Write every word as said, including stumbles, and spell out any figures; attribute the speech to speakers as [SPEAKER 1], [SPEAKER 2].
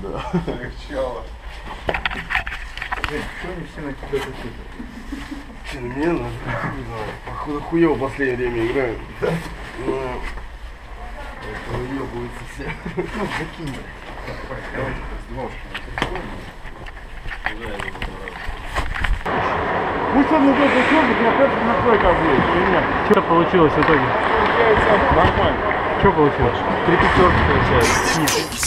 [SPEAKER 1] Да.
[SPEAKER 2] Полегчало.
[SPEAKER 3] Блин, что они все на тебя такие?
[SPEAKER 1] Че, на меня надо? Не знаю. Походу хуёво в последнее время играют. Да? Ну, это уёбываются все.
[SPEAKER 3] Ну, закинь.
[SPEAKER 2] Давайте раздевалочку на телефоне.
[SPEAKER 3] Пусть он идет за черный, я опять настройка будет, или нет?
[SPEAKER 4] Что получилось в итоге?
[SPEAKER 3] Получается нормально.
[SPEAKER 4] Что получилось?
[SPEAKER 3] Три пятерки получается.
[SPEAKER 4] Нет.